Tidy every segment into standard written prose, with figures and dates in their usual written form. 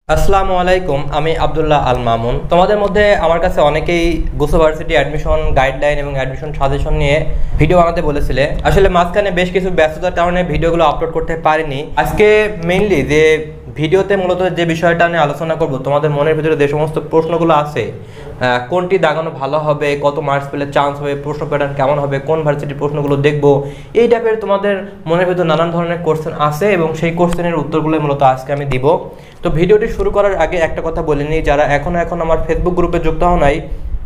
আসসালামু আলাইকুম, আমি আব্দুল্লাহ আল মামুন। তোমাদের মধ্যে আমার কাছে অনেকেই গুসো ভার্সিটি অ্যাডমিশন গাইডলাইন এবং অ্যাডমিশন সাজেশন নিয়ে ভিডিও বানাতে বলেছিলে। আসলে মাঝখানে বেশ কিছু ব্যস্ততার কারণে ভিডিওগুলো আপলোড করতে পারিনি। আজকে মেইনলি যে ভিডিওতে মূলত যে বিষয়টা নিয়ে আলোচনা করব, তোমাদের মনের ভিতরে যে সমস্ত প্রশ্নগুলো আছে, কোনটি দাগানো ভালো হবে, কত মার্কস পেলে চান্স হবে, প্রশ্ন প্যাটার্ন কেমন হবে, কোন ভার্সিটির প্রশ্নগুলো দেখবো, এই টাইপের তোমাদের মনের ভিতরে নানান ধরনের কোশ্চেন আছে এবং সেই কোশ্চেনের উত্তরগুলো মূলত আজকে আমি দিব। তো ভিডিওটি শুরু করার আগে একটা কথা বলে নিই, যারা এখন আমার ফেসবুক গ্রুপে যুক্ত হও নাই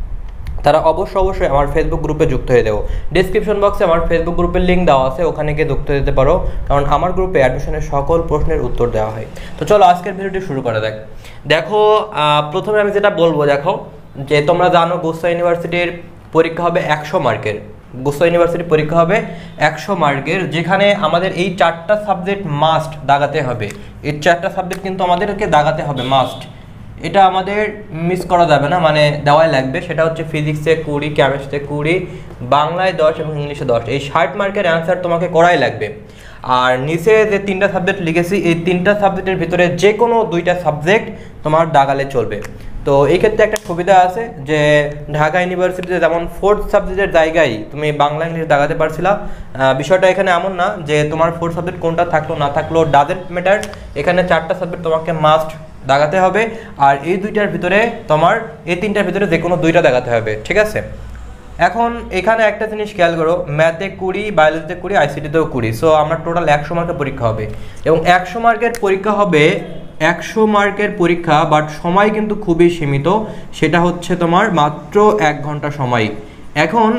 তারা অবশ্যই আমার ফেসবুক গ্রুপে যুক্ত হয়ে দেবো। ডিসক্রিপশন বক্সে আমার ফেসবুক গ্রুপের লিঙ্ক দেওয়া আছে, ওখানে গিয়ে যুক্ত হতে পারো, কারণ আমার গ্রুপে অ্যাডমিশনের সকল প্রশ্নের উত্তর দেওয়া হয়। তো চলো আজকের ভিডিওটি শুরু করা যাক। দেখো, প্রথমে আমি যেটা বলবো, দেখো যে তোমরা জানো গুসো ইউনিভার্সিটির পরীক্ষা হবে 100 মার্কের। গুসো ইউনিভার্সিটির পরীক্ষা হবে 100 মার্কের, যেখানে আমাদের এই 4টা সাবজেক্ট মাস্ট দাগাতে হবে। এই 4টা সাবজেক্ট কিন্তু আমাদেরকে দাগাতে হবে মাস্ট, এটা আমাদের মিস করা যাবে না, মানে দেওয়াই লাগবে। সেটা হচ্ছে ফিজিক্সে 20, কেমিস্ট্রিতে 20, বাংলায় 10 এবং ইংলিশে 10। এই 60 মার্কের অ্যান্সার তোমাকে করাই লাগবে। আর নিচে যে 3টা সাবজেক্ট লিখেছি, এই 3টা সাবজেক্টের ভিতরে যে কোনো 2টা সাবজেক্ট তোমার দাগালে চলবে। তো এই ক্ষেত্রে একটা সুবিধা আছে যে ঢাকা ইউনিভার্সিটিতে যেমন 4th সাবজেক্টের জায়গায় তুমি বাংলা ইংলিশ দাগাতে পারছিলা, বিষয়টা এখানে এমন না যে তোমার 4th সাবজেক্ট কোনটা থাকলো না থাকলো ডাজেন্ট ম্যাটার। এখানে 4টা সাবজেক্ট তোমাকে মাস্ট দাগাতে হবে, আর এই 2টার ভিতরে তোমার এই 3টার ভিতরে যে কোনো 2টা দাগাতে হবে, ঠিক আছে? এখন এখানে একটা জিনিস খেয়াল করো, ম্যাথে 20, বায়োলজিতে 20, আইসিটিতেও 20। সো আমরা টোটাল 100 মার্কের পরীক্ষা হবে, এবং 100 মার্কের পরীক্ষা হবে 100 মার্কের পরীক্ষা, বাট সময় কিন্তু খুবই সীমিত। সেটা হচ্ছে তোমার মাত্র 1 ঘন্টা সময়। এখন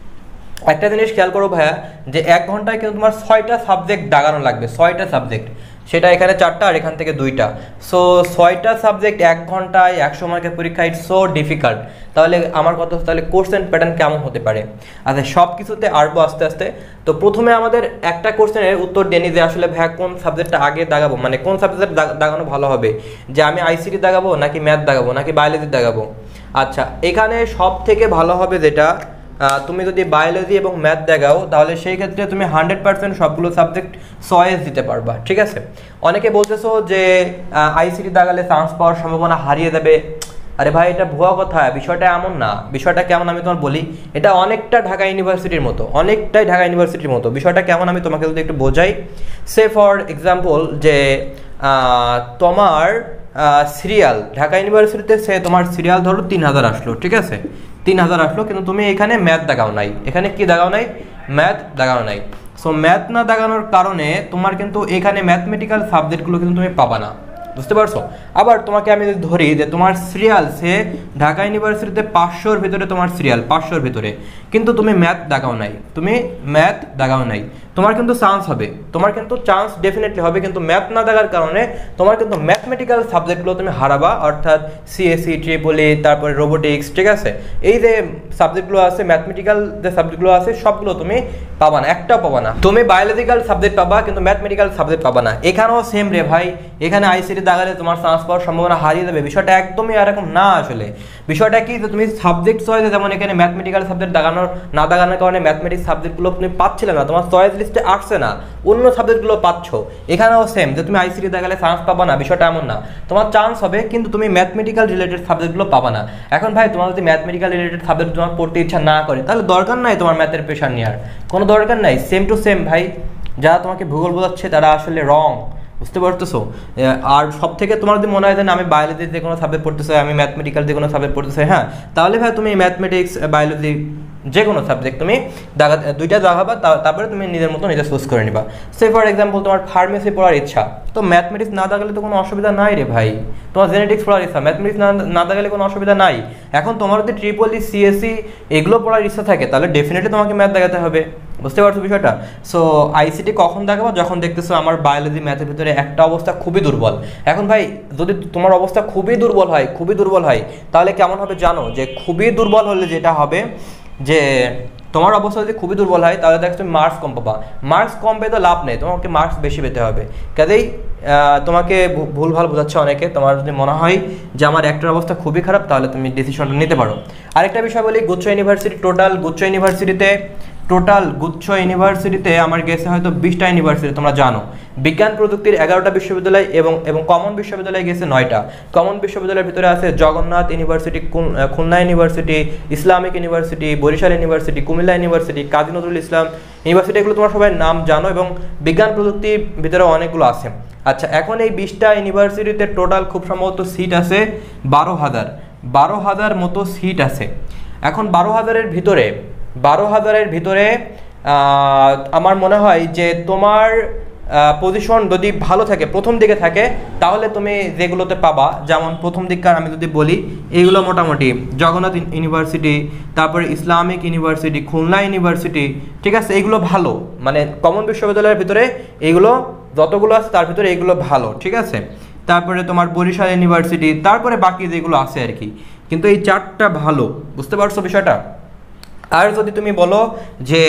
একটা জিনিস খেয়াল করো ভাইয়া, যে 1 ঘন্টায় কিন্তু তোমার 6টা সাবজেক্ট দাগানো লাগবে, 6টা সাবজেক্ট। সেটা এখানে 4টা আর এখান থেকে 2টা। সো 6টা সাবজেক্ট 1 ঘন্টায় 100 মার্কের পরীক্ষা, ইটস সো ডিফিকাল্ট। তাহলে আমার কথা, তাহলে কোশ্চেন প্যাটার্ন কেমন হতে পারে? আচ্ছা, সব কিছুতে আসবো আস্তে আস্তে। তো প্রথমে আমাদের একটা কোশ্চেনের উত্তর দিয়ে নিই যে আসলে ভাইয়া কোন সাবজেক্টটা আগে দাগাবো, মানে কোন সাবজেক্ট দাগানো ভালো হবে, যে আমি আইসিটি দাগাবো নাকি ম্যাথ দাগাবো নাকি বায়োলজি দাগাবো। আচ্ছা, এখানে সব থেকে ভালো হবে যেটা, তুমি যদি বায়োলজি এবং ম্যাথ দেখাও, তাহলে সেই ক্ষেত্রে তুমি 100% সবগুলো সাবজেক্ট চয়েস দিতে পারবা, ঠিক আছে? অনেকে বলতেছো যে আইসিটি দাগালে চান্স পাওয়ার সম্ভাবনা হারিয়ে যাবে। আরে ভাই, এটা ভুয়া কথা, বিষয়টা এমন না। বিষয়টা কেমন আমি তোমার বলি, এটা অনেকটা ঢাকা ইউনিভার্সিটির মতো, অনেকটাই ঢাকা ইউনিভার্সিটির মতো। বিষয়টা কেমন আমি তোমাকে যদি একটু বোঝাই, সে ফর এক্সাম্পল যে তোমার সিরিয়াল ঢাকা ইউনিভার্সিটিতে সে তোমার সিরিয়াল ধরো 3000 আসলো, ঠিক আছে? 3000 আসলো, কিন্তু তুমি এখানে ম্যাথ দাগাও নাই। এখানে কি দাগাও নাই? ম্যাথ দাগাও নাই। সো ম্যাথ না দাগানোর কারণে তোমার কিন্তু এখানে ম্যাথমেটিক্যাল সাবজেক্টগুলো কিন্তু তুমি পাবা না, বুঝতে পারছো? আবার তোমাকে আমি যদি ধরি যে তোমার সিরিয়াল সে ঢাকা ইউনিভার্সিটিতে 500-র ভিতরে তোমার সিরিয়াল 500-র ভিতরে, কিন্তু তুমি ম্যাথ দাগাও নাই, তুমি ম্যাথ দাগাও নাই, তোমার কিন্তু চান্স হবে, তোমার কিন্তু চান্স ডেফিনেটলি হবে, কিন্তু ম্যাথ না দাগার কারণে তোমার কিন্তু ম্যাথমেটিক্যাল সাবজেক্টগুলো তুমি হারাবা, অর্থাৎ সিএসসি, ট্রিপলি, তারপরে রোবোটিক্স, ঠিক আছে? এই যে সাবজেক্টগুলো আছে, ম্যাথমেটিক্যাল যে সাবজেক্টগুলো আছে, সবগুলো তুমি পাবা না, একটাও পাবা না। তুমি বায়োলজিক্যাল সাবজেক্ট পাবা, কিন্তু ম্যাথমেটিক্যাল সাবজেক্ট পাবা না। এখানেও সেম রে ভাই, এখানে আইসিটি দাগালে তোমার চান্স পাওয়ার সম্ভাবনা হারিয়ে যাবে। বিষয়টা একদমই এরকম না। আসলে বিষয়টা কি, যে তুমি সাবজেক্ট চয়েসে, যেমন এখানে ম্যাথমেটিক্যাল সাবজেক্ট না দাগানোর কারণে ম্যাথমেটিক্স সাবজেক্টগুলো তুমি পাচ্ছিলে না, তোমার চয়েস লিস্টে আসছে না, অন্য সাবজেক্টগুলো পাচ্ছ। এখানেও সেম, যে তুমি আইসিটি দাগালে চান্স পাবা না, বিষয়টা এমন না। তোমার চান্স হবে, কিন্তু তুমি ম্যাথমেটিক্যাল রিলেটেড সাবজেক্টগুলো পাবা না। এখন ভাই, তোমার যদি ম্যাথমেটিক্যাল রিলেটেড সাবজেক্ট তোমার পড়তে ইচ্ছা না করে, তাহলে দরকার নাই তোমার ম্যাথের প্রেশার নেওয়ার, কোনো দরকার নাই। সেম টু সেম ভাই, যারা তোমাকে ভূগোল বোঝাচ্ছে তারা আসলে রং, বুঝতে পারতেছো? আর সব থেকে তোমার যদি মনে হয় যে আমি বায়োলজি যে কোনো সাবজেক্ট পড়তে চাই, আমি ম্যাথমেটিক্যাল যে কোনো সাবজেক্ট পড়তে চাই, হ্যাঁ, তাহলে ভাই তুমি ম্যাথমেটিক্স, বায়োলজি যে কোনো সাবজেক্ট তুমি 2টা দাগাবা, তারপরে তুমি নিজের মতো নিজে চুজ করে নিবা। সে ফর এক্সাম্পল তোমার ফার্মেসি পড়ার ইচ্ছা, তো ম্যাথমেটিক্স না দাগালে তো কোনো অসুবিধা নাই রে ভাই। তোমার জেনেটিক্স পড়ার ইচ্ছা, ম্যাথমেটিক্স না দাগালে কোনো অসুবিধা নাই। এখন তোমার যদি ট্রিপলি, সিএসসি এগুলো পড়ার ইচ্ছা থাকে, তাহলে ডেফিনেটলি তোমাকে ম্যাথ দেখাতে হবে, বুঝতে পারছো বিষয়টা? সো আইসিটি কখন দেখাবো? যখন দেখতেছো আমার বায়োলজি, ম্যাথের ভিতরে একটা অবস্থা খুবই দুর্বল। এখন ভাই, যদি তোমার অবস্থা খুবই দুর্বল হয়, তাহলে কেমন হবে জানো? যে খুবই দুর্বল হলে যেটা হবে, যে তোমার অবস্থা যদি খুবই দুর্বল হয়, তাহলে দেখো তুমি মার্কস কম পাবা। মার্কস কম পেয়ে তো লাভ নেই, তোমাকে মার্কস বেশি পেতে হবে। কাজেই তোমাকে ভুলভাল বোঝাচ্ছে অনেকে। তোমার যদি মনে হয় যে আমার একটার অবস্থা খুবই খারাপ, তাহলে তুমি ডিসিশনটা নিতে পারো। আরেকটা বিষয় বলি, গুচ্ছ ইউনিভার্সিটি, টোটাল গুচ্ছ ইউনিভার্সিটিতে টোটাল গুচ্ছ ইউনিভার্সিটিতে আমার গেছে হয়তো 20টা ইউনিভার্সিটি, তোমরা জানো। বিজ্ঞান প্রযুক্তির 11টা বিশ্ববিদ্যালয় এবং কমন বিশ্ববিদ্যালয় গেছে 9টা। কমন বিশ্ববিদ্যালয়ের ভিতরে আছে Jagannath university, Khulna university, Islamic university, Barishal university, Cumilla university, Kazi Nazrul Islam university, এগুলো তোমার সবাই নাম জানো এবং বিজ্ঞান প্রযুক্তির ভিতরে অনেকগুলো আছে। আচ্ছা, এখন এই 20টা ইউনিভার্সিটিতে টোটাল খুব সম্ভবত সিট আছে 12,000 মতো সিট আছে। এখন 12,000-এর ভিতরে আমার মনে হয় যে তোমার পজিশন যদি ভালো থাকে, প্রথম দিকে থাকে, তাহলে তুমি যেগুলোতে পাবা, যেমন প্রথম দিককার আমি যদি বলি, এইগুলো মোটামুটি জগন্নাথ ইউনিভার্সিটি, তারপরে ইসলামিক ইউনিভার্সিটি, খুলনা ইউনিভার্সিটি, ঠিক আছে, এইগুলো ভালো, মানে কমন বিশ্ববিদ্যালয়ের ভিতরে এইগুলো যতগুলো আছে তার ভিতরে এইগুলো ভালো, ঠিক আছে। তারপরে তোমার বরিশাল ইউনিভার্সিটি, তারপরে বাকি যেগুলো আছে আর কি, কিন্তু এই 4টা ভালো, বুঝতে পারছো বিষয়টা। আর যদি তুমি বলো যে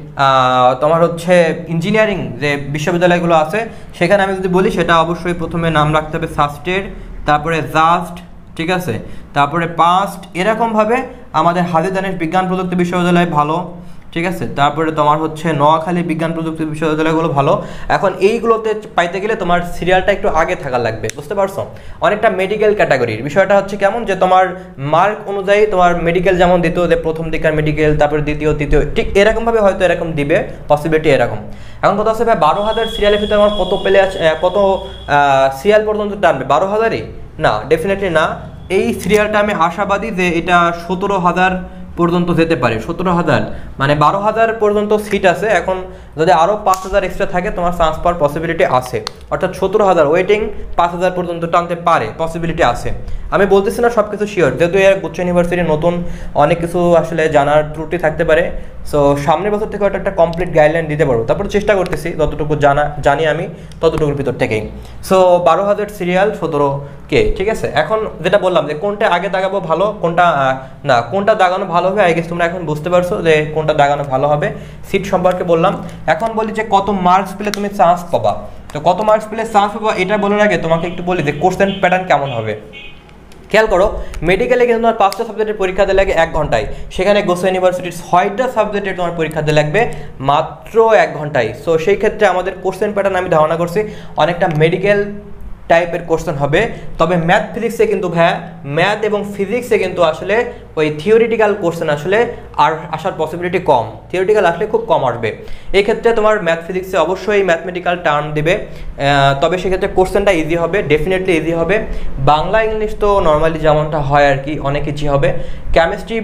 তোমার হচ্ছে ইঞ্জিনিয়ারিং যে বিশ্ববিদ্যালয়গুলো আছে, সেখানে আমি যদি বলি, সেটা অবশ্যই প্রথমে নাম রাখতে হবে সাস্টের, তারপরে জাস্ট, ঠিক আছে, তারপরে পাস্ট, এরকমভাবে আমাদের হাজী দানেশ বিজ্ঞান প্রযুক্তি বিশ্ববিদ্যালয় ভালো, ঠিক আছে। তারপরে তোমার হচ্ছে নোয়াখালী বিজ্ঞান প্রযুক্তি বিশ্ববিদ্যালয়গুলো ভালো। এখন এইগুলোতে পাইতে গেলে তোমার সিরিয়ালটা একটু আগে থাকা লাগবে, বুঝতে পারছো। অনেকটা মেডিকেল ক্যাটাগরির বিষয়টা হচ্ছে কেমন, যে তোমার মার্ক অনুযায়ী তোমার মেডিকেল যেমন দিত, যে প্রথম দিকের মেডিকেল, তারপরে দ্বিতীয় তৃতীয়, ঠিক এরকমভাবে হয়তো এরকম দিবে, পসিবিলিটি এরকম। এখন কথা হচ্ছে ভাই, 12,000 সিরিয়ালের ভিতরে আমার কত পেলে কত সিরিয়াল পর্যন্ত টানবে? 12,000-ই না, ডেফিনেটলি না। এই সিরিয়ালটা আমি আশাবাদী যে এটা 17,000 পর্যন্ত যেতে পারে। 17,000 মানে 12,000 পর্যন্ত সিট আছে। এখন যদি আরও 5,000 এক্সট্রা থাকে, তোমার চান্স পাওয়ার পসিবিলিটি আছে, অর্থাৎ 17,000 ওয়েটিং 5,000 পর্যন্ত টানতে পারে, পসিবিলিটি আছে। আমি বলতেছি না সব কিছু শিওর, যেহেতু এর গুচ্ছ ইউনিভার্সিটি নতুন, অনেক কিছু আসলে জানার ত্রুটি থাকতে পারে। সো সামনের বছর থেকে ওটা একটা কমপ্লিট গাইডলাইন দিতে পারবো, তারপরে চেষ্টা করতেছি যতটুকু জানি আমি ততটুকুর ভিতর থেকেই। সো 12,000 সিরিয়াল 17K, ঠিক আছে। এখন যেটা বললাম যে কোনটা আগে দাগাবো ভালো, কোনটা না, কোনটা দাগানো ভালো হবে, আই গেস তোমরা এখন বুঝতে পারছো যে কোনটা দাগানো ভালো হবে। সিট সম্পর্কে বললাম। এখন বলি যে কত মার্কস পেলে তুমি চান্স পাবা। তো কত মার্কস পেলে চান্স পাবা এটা বলার আগে তোমাকে একটু বলি যে কোশ্চেন প্যাটার্ন কেমন হবে। খেয়াল করো, মেডিকেলে কিন্তু তোমার 5টা সাবজেক্টের পরীক্ষা দিতে লাগে 1 ঘন্টায়, সেখানে গোসা ইউনিভার্সিটির 6টা সাবজেক্টের তোমার পরীক্ষা দিতে লাগবে মাত্র 1 ঘন্টায়। সো সেই ক্ষেত্রে আমাদের কোশ্চেন প্যাটার্ন আমি ধারণা করছি অনেকটা মেডিকেল টাইপের কোশ্চেন হবে। তবে ম্যাথ ফিজিক্সে কিন্তু ম্যাথ এবং ফিজিক্সে কিন্তু আসলে ওই থিওরিটিক্যাল কোশ্চেন আসলে আর আসার পসিবিলিটি কম, থিওরিটিক্যাল আসলে খুব কম আসবে। এই ক্ষেত্রে তোমার ম্যাথ ফিজিক্সে অবশ্যই ম্যাথমেটিক্যাল টার্ম দেবে, তবে সেক্ষেত্রে কোশ্চেনটা ইজি হবে, ডেফিনেটলি ইজি হবে। বাংলা ইংলিশ তো নর্মালি যেমনটা হয় আর কি, অনেক ইজি হবে। কেমিস্ট্রি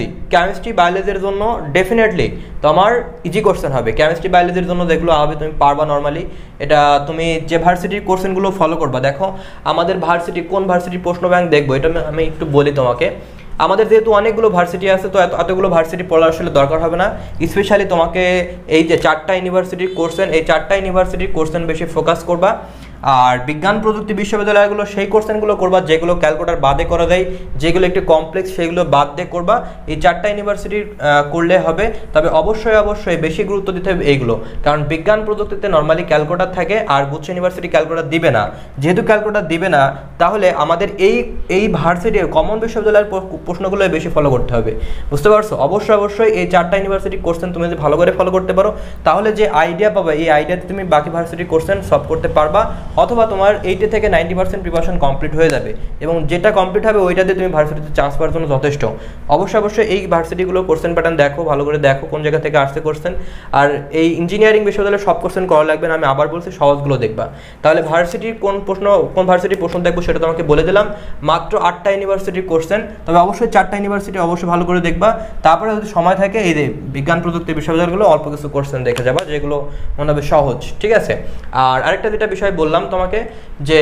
বায়োলজির জন্য ডেফিনেটলি তোমার ইজি কোশ্চেন হবে। কেমিস্ট্রি বায়োলজির জন্য যেগুলো হবে তুমি পারবা নর্মালি, এটা তুমি যে ভার্সিটির কোশ্চেনগুলো ফলো করবা। দেখো আমাদের ভার্সিটি কোন ভার্সিটির প্রশ্ন ব্যাংক দেখবো, এটা আমি একটু বলি তোমাকে। আমাদের যেহেতু অনেকগুলো ভার্সিটি আছে, তো এতগুলো ভার্সিটি পড়ার আসলে দরকার হবে না। স্পেশালি তোমাকে এই যে 4টা ইউনিভার্সিটির কোশ্চেন, এই 4টা ইউনিভার্সিটির কোশ্চেন বেশি ফোকাস করবা। আর বিজ্ঞান প্রযুক্তি বিশ্ববিদ্যালয়গুলো সেই কোশ্চেনগুলো করবা যেগুলো ক্যালকুলেটর বাদে করা যায়, যেগুলো একটু কমপ্লেক্স সেগুলো বাদ দিয়ে করবা। এই 4টা ইউনিভার্সিটির করলে হবে। তবে অবশ্যই বেশি গুরুত্ব দিতে হবে এইগুলো, কারণ বিজ্ঞান প্রযুক্তিতে নর্মালি ক্যালকুলেটর থাকে, আর গুচ্ছ ইউনিভার্সিটি ক্যালকুলেটর দিবে না। যেহেতু ক্যালকুলেটর দিবে না, তাহলে আমাদের এই ভার্সিটির কমন বিশ্ববিদ্যালয়ের প্রশ্নগুলো বেশি ফলো করতে হবে, বুঝতে পারছো। অবশ্যই এই 4টা ইউনিভার্সিটির কোশ্চেন তুমি যদি ভালো করে ফলো করতে পারো, তাহলে যে আইডিয়া পাবে, এই আইডিয়াতে তুমি বাকি ভার্সিটির কোশ্চেন সলভ করতে পারবা, অথবা তোমার 80 থেকে 90% প্রিপারেশন কমপ্লিট হয়ে যাবে, এবং যেটা কমপ্লিট হবে ওইটাতে তুমি ভার্সিটিতে চান্স পাওয়ার জন্য যথেষ্ট। অবশ্যই এই ভার্সিটিগুলো কোশ্চেন প্যাটার্ন দেখো, ভালো করে দেখো কোন জায়গা থেকে আসছে কোশ্চেন। আর এই ইঞ্জিনিয়ারিং বিশ্ববিদ্যালয়ের সব কোশ্চেন করা লাগবে না, আমি আবার বলছি সহজগুলো দেখবা। তাহলে ভার্সিটির কোন ভার্সিটির প্রশ্ন দেখবো সেটা তোমাকে বলে দিলাম। মাত্র 8টা ইউনিভার্সিটির কোশ্চেন, তবে অবশ্যই 4টা ইউনিভার্সিটি অবশ্যই ভালো করে দেখবা। তারপরে যদি সময় থাকে এই যে বিজ্ঞান প্রযুক্তি বিশ্ববিদ্যালয়গুলো অল্প কিছু কোশ্চেন দেখে যাবা, যেগুলো মনে হবে সহজ, ঠিক আছে। আর আরেকটা যেটা বিষয় বললাম তোমাকে, যে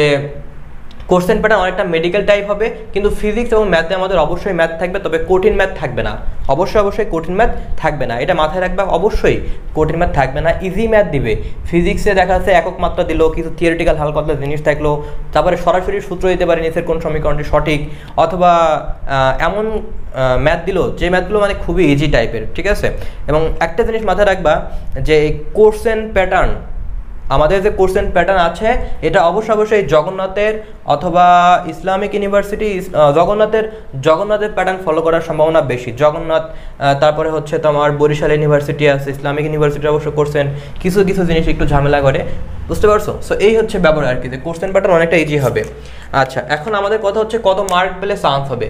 কোশ্চেন প্যাটার্ন অনেকটা মেডিকেল টাইপ হবে, কিন্তু ফিজিক্স এবং ম্যাথে আমাদের অবশ্যই ম্যাথ থাকবে, তবে কঠিন ম্যাথ থাকবে না। অবশ্যই কঠিন ম্যাথ থাকবে না, এটা মাথায় রাখবা। অবশ্যই কঠিন ম্যাথ থাকবে না, ইজি ম্যাথ দিবে। ফিজিক্সে দেখা যাচ্ছে একক মাত্রা দিল, কিছু থিওরিটিক্যাল হালকা পাতলা জিনিস থাকলো, তারপরে সরাসরি সূত্র দিতে পারে নিচের কোন সমীকরণটি সঠিক, অথবা এমন ম্যাথ দিল যে ম্যাথগুলো মানে খুবই ইজি টাইপের, ঠিক আছে। এবং একটা জিনিস মাথায় রাখবা যে কোশ্চেন প্যাটার্ন আমাদের যে কোশ্চেন প্যাটার্ন আছে এটা অবশ্যই জগন্নাথের অথবা ইসলামিক ইউনিভার্সিটি জগন্নাথের প্যাটার্ন ফলো করার সম্ভাবনা বেশি। জগন্নাথ, তারপরে হচ্ছে তোমার বরিশাল ইউনিভার্সিটি আছে, ইসলামিক ইউনিভার্সিটি অবশ্য কোশ্চেন কিছু জিনিস একটু ঝামেলা করে, বুঝতে পারছো? সো এই হচ্ছে ব্যাপার আর কি, যে কোশ্চেন প্যাটার্ন অনেকটা ইজি হবে। আচ্ছা, এখন আমাদের কথা হচ্ছে কত মার্ক পেলে চান্স হবে।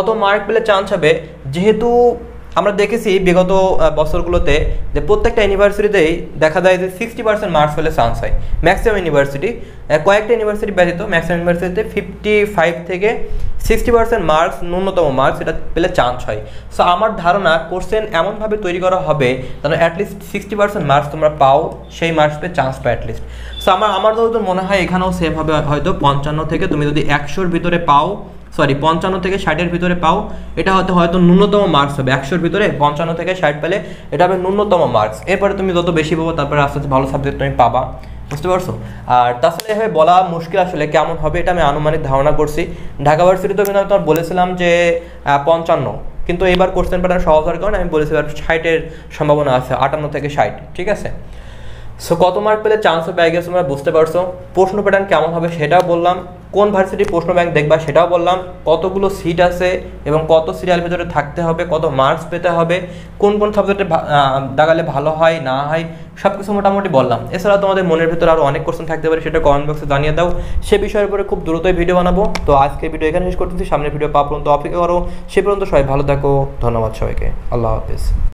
যেহেতু আমরা দেখেছি বিগত বছরগুলোতে যে প্রত্যেকটা ইউনিভার্সিটিতেই দেখা যায় যে 60% মার্কস পেলে চান্স হয়। ম্যাক্সিমাম ইউনিভার্সিটি, কয়েকটা ইউনিভার্সিটি ব্যতীত ম্যাক্সিমাম ইউনিভার্সিটিতে 55 থেকে 60% মার্কস, ন্যূনতম মার্কস এটা পেলে চান্স হয়। সো আমার ধারণা কোশ্চেন এমনভাবে তৈরি করা হবে যেন অ্যাটলিস্ট 60% মার্কস তোমরা পাও, সেই মার্কস পেয়ে চান্স পাও অ্যাটলিস্ট। সো আমার তো মনে হয় এখানেও সেম হবে, হয়তো 55 থেকে তুমি যদি 100-র ভিতরে পাও, 55 থেকে 60-এর ভিতরে পাও, এটা হয়তো ন্যূনতম মার্কস হবে। 100-র ভিতরে 55 থেকে 60 পেলে এটা হবে ন্যূনতম মার্কস। এরপরে তুমি যত বেশি পাবো তারপরে আস্তে আস্তে ভালো সাবজেক্ট তুমি পাবা, বুঝতে পারছো? আর তাছাড়া এভাবে বলা মুশকিল আসলে কেমন হবে, এটা আমি আনুমানিক ধারণা করছি। ঢাকা ভার্সিটিতেও কিন্তু আমি তোমার বলেছিলাম যে 55, কিন্তু এবার কোশ্চেন প্যাটার্ন সহজ হওয়ার কারণে আমি বলেছি 60-এর সম্ভাবনা আছে, 58 থেকে 60, ঠিক আছে? সো কত মার্ক পেলে চান্স হবে, আই গেস তোমরা বুঝতে পারছো। প্রশ্ন প্যাটার্ন কেমন হবে সেটাও বললাম, কোন ভার্সিটি প্রশ্ন ব্যাংক দেখবা সেটাও বললাম, কতগুলো সিট আছে এবং কত সিরিয়াল ভিতরে থাকতে হবে, কত মার্কস পেতে হবে, কোন সাবজেক্টে দাগালে ভালো হয় না হয়, সব কিছু মোটামুটি বললাম। এছাড়া তোমাদের মনের ভিতরে আরও অনেক কোশ্চেন থাকতে পারে, সেটা কমেন্ট বক্সে জানিয়ে দাও, সে বিষয়ের উপরে খুব দ্রুতই ভিডিও বানাবো। তো আজকে ভিডিও এখানে শেষ করতেছি, সামনের ভিডিও পাওয়া পর্যন্ত অপেক্ষা করো। সে পর্যন্ত সবাই ভালো থাকো, ধন্যবাদ সবাইকে, আল্লাহ হাফিজ।